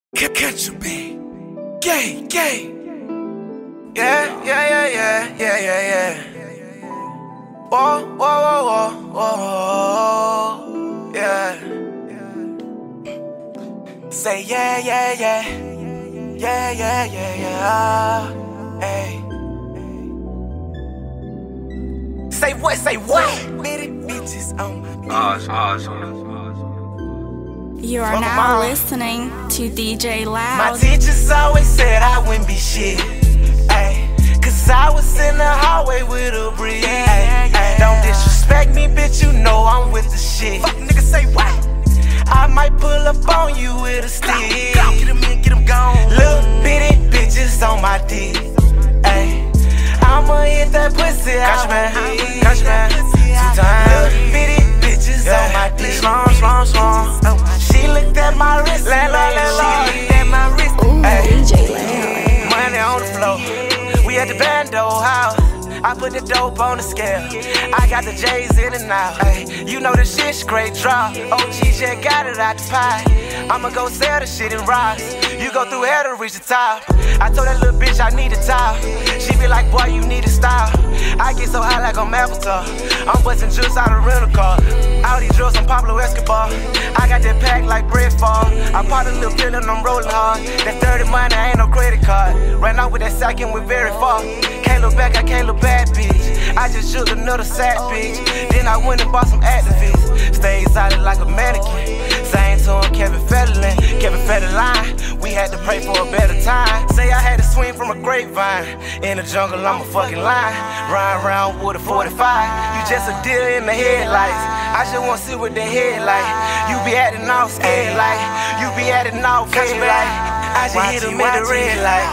Catch me, gay. Yeah. Whoa, yeah. Say yeah. Hey. Say what? Bitty bitches on my You are now listening to DJ Loud. My teachers always said I wouldn't be shit. Ay, cause I was in the hallway with a breeze. Don't disrespect me, bitch, you know I'm with the shit. Fuck nigga, say what? I might pull up on you with a stick. Get him in, get him gone. Little bitty bitches on my dick. Ay, I'ma hit that pussy out. Catch man. 2 times. Little bitty bitches on my dick. Slum. She looked at my wrist, she looked at my wrist. DJ Loud. Money on the floor. We at the bando house. I put the dope on the scale. I got the J's in and out. Ay, you know the shit straight drop. OG just got it out the pie. I'ma go sell the shit in rocks. You go through hell to reach the top. I told that little bitch I need a top. She be like, boy, you need a style. I get so high like I'm Avatar. I'm busting juice out of rental car. All these drills, I'm Pablo Escobar. I got that pack like bread fall. I popped a little pill and I'm rolling hard. That 30 money, I ain't no credit card. Ran out with that sack and went very far. Can't look back, I can't look bad, bitch. I just shook another sad bitch. Then I went and bought some activists. Stay solid like a mannequin. Same to him, Kevin Federline. We had to pray for a better time. Say I had to swing from a grapevine. In the jungle, I'm a fucking lion. Ride around with a 45. You just a dealer in the headlights. I just wanna see what the head like. You be acting all scared like. You be acting all fake like. I just hit him at the red light.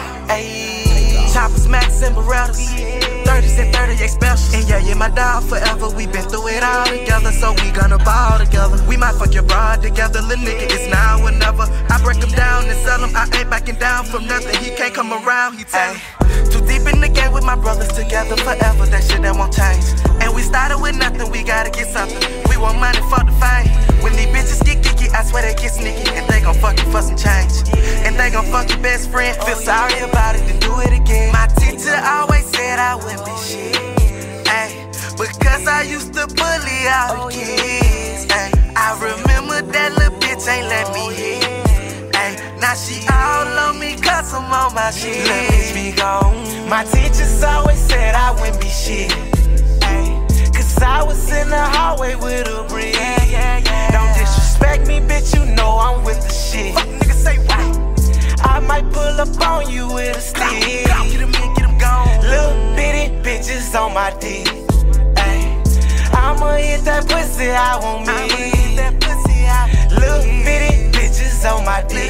Ayy. Choppers, Max, and Berettas. 30s and 38 specials. And yeah, my dog forever. We been through it all together, so we gonna ball together. We might fuck your broad together, little nigga. It's now or never. I break him down and sell him. I ain't backing down from nothing. He can't come around, he tell me. Too deep in the game with my brothers together forever. That shit that won't change. And we started with nothing, we gotta get something. We want money for the fame. When these bitches get geeky, I swear they get sneaky. And they gon' fuck you for some change. And they gon' fuck your best friend. Feel sorry about it, then do it again. My teacher always said I wouldn't be shit. Ay, because I used to bully all the kids. Ay, I remember that little bitch ain't let me hit. Ay, now she all on me cause I'm on my shit. Let me be gone. My teachers always said I wouldn't be shit. Ay, cause I was in the hallway with a breeze. Don't disrespect me, bitch, you know I'm with the shit. Fuck nigga, say what? I might pull up on you with a stick. Get him in, get him gone. Little bitty bitches on my dick. Ay, I'ma hit that pussy, I want me. Little bitty bitches on my dick.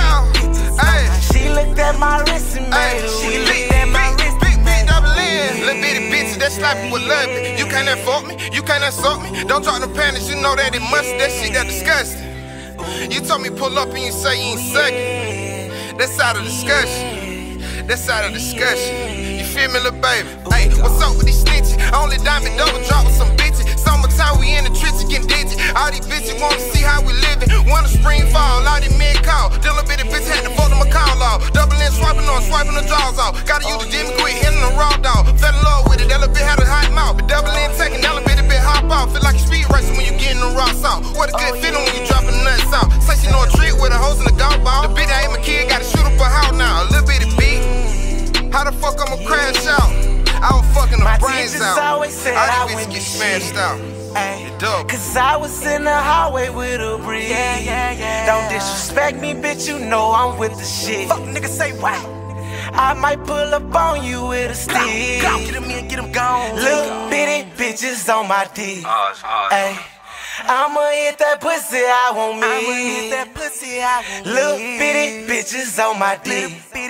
She looked at my wrist and made a She looked at my wrist. Big double in. Little bitty bitches that slapping with love. You can't afford me, you can't assault me. Don't drop the panties, you know that it must. That shit that disgusting. You told me pull up and you say you ain't sucking. That's out of discussion. That's out of discussion. You feel me, little baby? Hey, what's up with these snitches? Only diamond double drop with some bitches. Summertime, we in the trenches getting digit. All these bitches wanna see how we living. Wanna spring fall, all these men call. This little bitty bitch had to vote on my call off. Double in, swiping the draws off. Gotta use the Jimmy quick, hitting the raw dog. Fell in love with it, that little bitch had a hot mouth. But double in, taking that little bitty bit hop off. Feel like a speed racer when you getting the rocks out. What a good feeling when you dropping nuts out. Say she know a trick with a hose in the golf ball. The bitch that ain't my kid, gotta shoot up a house now. A little bitty beat. How the fuck I'ma crash out? I was fucking the brains out. Always said all these bitches get smashed out. Cause I was in the hallway with a breeze. Don't disrespect me, bitch, you know I'm with the shit. Fuck nigga, say what? I might pull up on you with a stick. Get him in, get him gone. Little bitty bitches on my dick. Ay, I'ma hit that pussy, I want me. Little bitty bitches on my dick.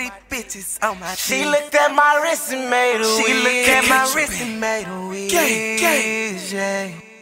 She looked at my wrist and made a wish. Gay.